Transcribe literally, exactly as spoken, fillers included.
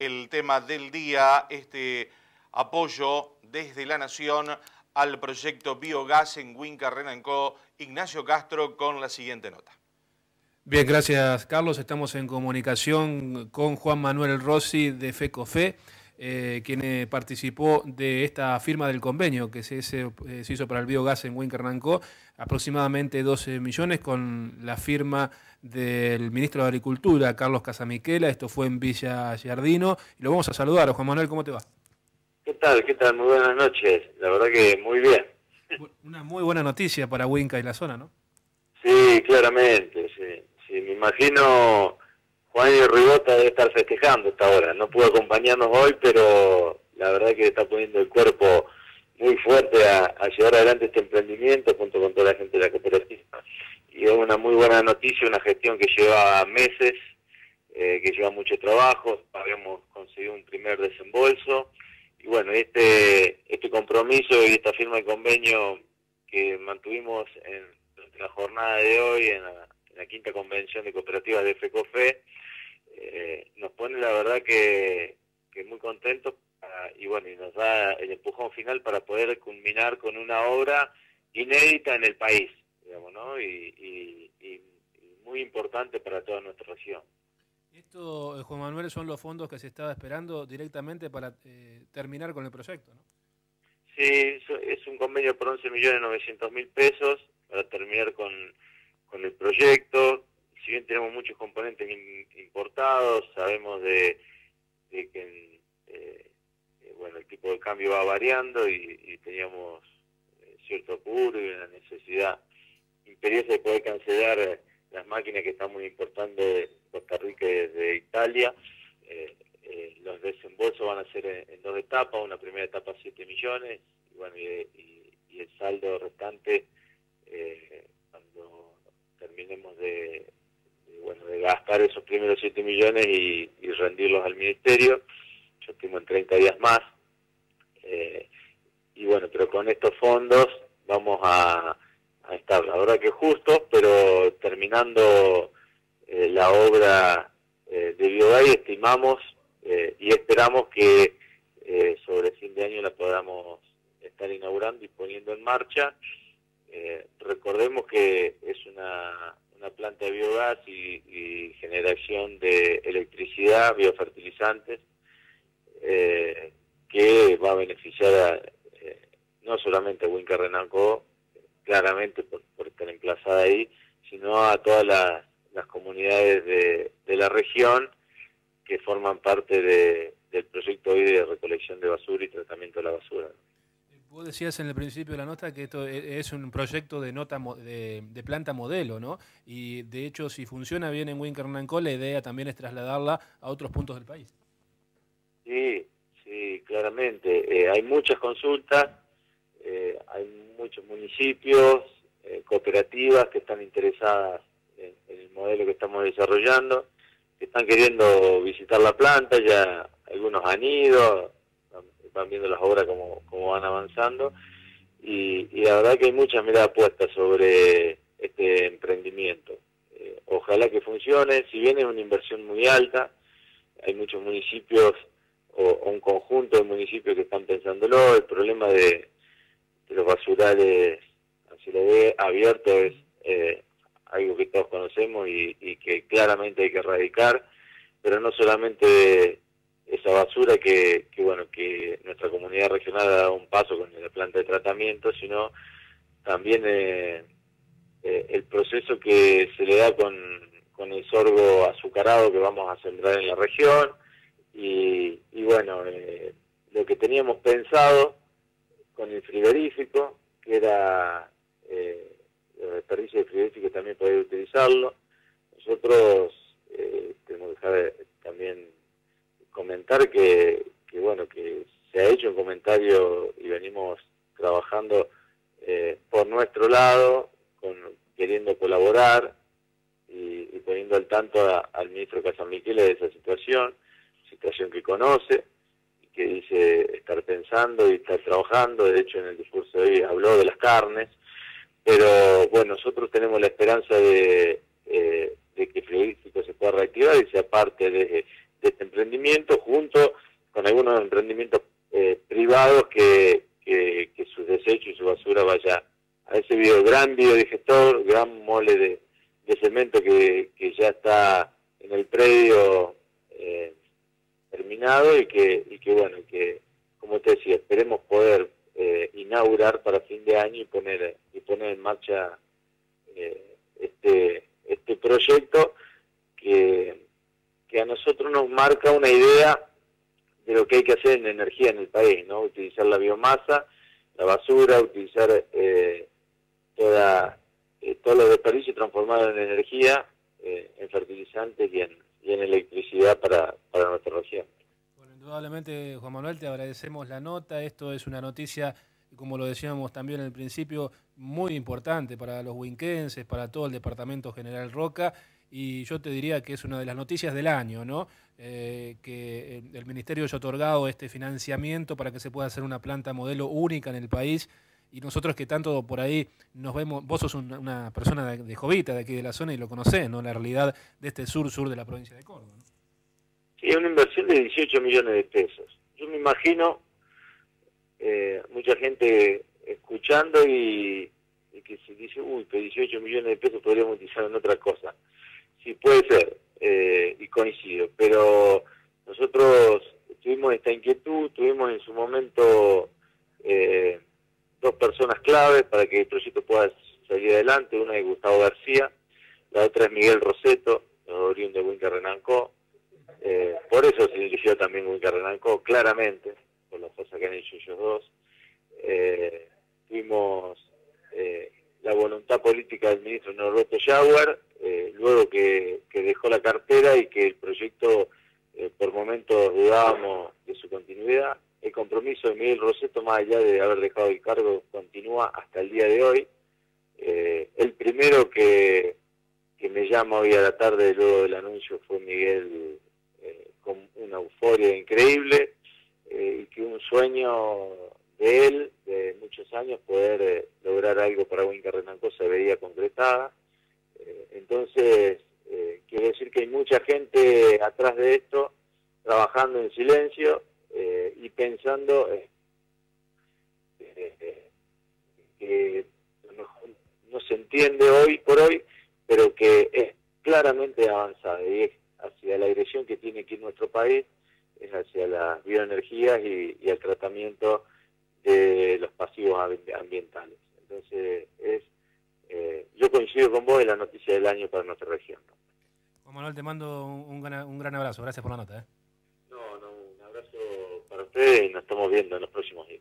el tema del día, este apoyo desde la Nación al proyecto Biogás en Huinca Renancó. Ignacio Castro con la siguiente nota. Bien, gracias Carlos. Estamos en comunicación con Juan Manuel Rossi de FECOFE, eh, quien eh, participó de esta firma del convenio que se, se, eh, se hizo para el biogás en Huinca Renancó, aproximadamente doce millones, con la firma del ministro de Agricultura, Carlos Casamiquela. Esto fue en Villa Giardino. Y lo vamos a saludar. Juan Manuel, ¿cómo te va? ¿Qué tal? ¿Qué tal? Muy buenas noches. La verdad que muy bien. Una muy buena noticia para Huinca y la zona, ¿no? Sí, claramente, sí. Sí, me imagino Juan y Ribota debe estar festejando esta hora. No pudo acompañarnos hoy, pero la verdad que está poniendo el cuerpo muy fuerte a, a llevar adelante este emprendimiento junto con toda la gente de la cooperativa. Y es una muy buena noticia, una gestión que lleva meses, eh, que lleva mucho trabajo. Habíamos conseguido un primer desembolso. Y bueno, este este compromiso y esta firma de convenio que mantuvimos en, en la jornada de hoy, en la, en la quinta convención de cooperativas de FECOFE, eh, nos pone la verdad que, que muy contentos para, y bueno, y nos da el empujón final para poder culminar con una obra inédita en el país, digamos, ¿no? Y, y, y, y muy importante para toda nuestra región. Esto, Juan Manuel, son los fondos que se estaba esperando directamente para eh, terminar con el proyecto, ¿no? Sí, es un convenio por once millones novecientos mil pesos para terminar con, con el proyecto. Si bien tenemos muchos componentes in, importados, sabemos de, de que eh, eh, bueno, el tipo de cambio va variando y, y teníamos eh, cierto apuro y una necesidad imperiosa de poder cancelar eh, las máquinas que estamos importando de Costa Rica y de Italia. Eh, eh, los desembolsos van a ser en, en dos etapas, una primera etapa siete millones, y bueno, y, y, y el saldo restante eh, cuando terminemos de, de, bueno, de gastar esos primeros siete millones y, y rendirlos al ministerio. Yo estimo en treinta días más. Eh, y bueno, pero con estos fondos vamos a a estar, la verdad que justo, pero terminando eh, la obra eh, de biogás, estimamos eh, y esperamos que eh, sobre fin de año la podamos estar inaugurando y poniendo en marcha. Eh, recordemos que es una, una planta de biogás y, y generación de electricidad, biofertilizantes, eh, que va a beneficiar a, eh, no solamente a Huinca Renancó, claramente por, por estar emplazada ahí, sino a todas las, las comunidades de, de la región que forman parte de, del proyecto hoy de recolección de basura y tratamiento de la basura. Vos decías en el principio de la nota que esto es un proyecto de nota de, de planta modelo, ¿no? Y de hecho, si funciona bien en Huinca Renancó, la idea también es trasladarla a otros puntos del país. Sí, sí, claramente. Eh, hay muchas consultas. Eh, hay muchos municipios, eh, cooperativas que están interesadas en, en el modelo que estamos desarrollando, que están queriendo visitar la planta, ya algunos han ido, van viendo las obras como, como van avanzando, y, y la verdad que hay muchas miradas puestas sobre este emprendimiento. Eh, ojalá que funcione, si bien es una inversión muy alta, hay muchos municipios o, o un conjunto de municipios que están pensándolo. El problema de de los basurales a cielo abierto es eh, algo que todos conocemos y, y que claramente hay que erradicar, pero no solamente esa basura que, que bueno que nuestra comunidad regional ha dado un paso con la planta de tratamiento, sino también eh, eh, el proceso que se le da con, con el sorgo azucarado que vamos a sembrar en la región y, y bueno, eh, lo que teníamos pensado con el frigorífico, que era eh, los desperdicios de frigorífico también poder utilizarlo. Nosotros eh, tenemos que dejar también comentar que, que bueno que se ha hecho un comentario y venimos trabajando eh, por nuestro lado, con, queriendo colaborar y, y poniendo al tanto a, al ministro Casamiquela de esa situación, situación que conoce, que dice estar pensando y estar trabajando. De hecho, en el discurso de hoy habló de las carnes, pero bueno, nosotros tenemos la esperanza de, eh, de que el frigorífico se pueda reactivar y sea parte de, de este emprendimiento, junto con algunos emprendimientos eh, privados que, que, que sus desechos y su basura vaya a ese bio, gran biodigestor, gran mole de, de cemento que, que ya está en el predio eh, terminado y que, y que bueno, que como te decía, esperemos poder eh, inaugurar para fin de año y poner, y poner en marcha eh, este, este proyecto que, que a nosotros nos marca una idea de lo que hay que hacer en energía en el país, ¿no? Utilizar la biomasa, la basura, utilizar eh, toda, eh, todos los desperdicios transformados en energía, eh, en fertilizantes y en, y en electricidad para, para nuestra región. Bueno, indudablemente, Juan Manuel, te agradecemos la nota. Esto es una noticia, como lo decíamos también al principio, muy importante para los huinquenses, para todo el departamento General Roca, y yo te diría que es una de las noticias del año, ¿no? Eh, que el Ministerio haya otorgado este financiamiento para que se pueda hacer una planta modelo única en el país, y nosotros que tanto por ahí nos vemos, vos sos una, una persona de, de Jovita, de aquí de la zona, y lo conocés, ¿no? La realidad de este sur-sur de la provincia de Córdoba, ¿no? Sí, es una inversión de dieciocho millones de pesos. Yo me imagino eh, mucha gente escuchando y, y que se dice, uy, que dieciocho millones de pesos podríamos utilizar en otra cosa. Sí, puede ser, eh, y coincido, pero nosotros tuvimos esta inquietud, tuvimos en su momento eh, dos personas claves para que el proyecto pueda salir adelante. Una es Gustavo García, la otra es Miguel Roseto, oriundo de Huinca Renancó. Eh, por eso se eligió también Huinca Renancó, claramente, por las cosas que han hecho ellos dos. Eh, tuvimos eh, la voluntad política del ministro Norberto Jauer, eh, luego que, que dejó la cartera y que el proyecto eh, por momentos dudábamos de su continuidad. El compromiso de Miguel Roseto, más allá de haber dejado el cargo, continúa hasta el día de hoy. Eh, el primero que, que me llama hoy a la tarde luego del anuncio fue Miguel, eh, con una euforia increíble, eh, y que un sueño de él, de muchos años, poder eh, lograr algo para Huinca Renancó se veía concretada. Eh, entonces, eh, quiero decir que hay mucha gente atrás de esto, trabajando en silencio eh, y pensando eh, eh, que no, no se entiende hoy por hoy, pero que es claramente avanzada y es hacia la dirección que tiene que ir nuestro país, es hacia las bioenergías y, y el tratamiento de los pasivos ambientales. Entonces, es eh, yo coincido con vos en la noticia del año para nuestra región, ¿no? Juan Manuel, te mando un, un, gran, un gran abrazo. Gracias por la nota, ¿eh? No, no, un abrazo para ustedes y nos estamos viendo en los próximos días.